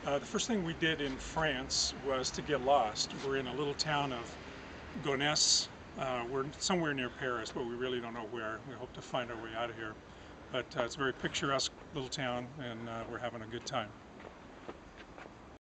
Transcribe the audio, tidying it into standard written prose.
The first thing we did in France was to get lost. We're in a little town of Gonesse. We're somewhere near Paris, but we really don't know where. We hope to find our way out of here. But it's a very picturesque little town, and we're having a good time.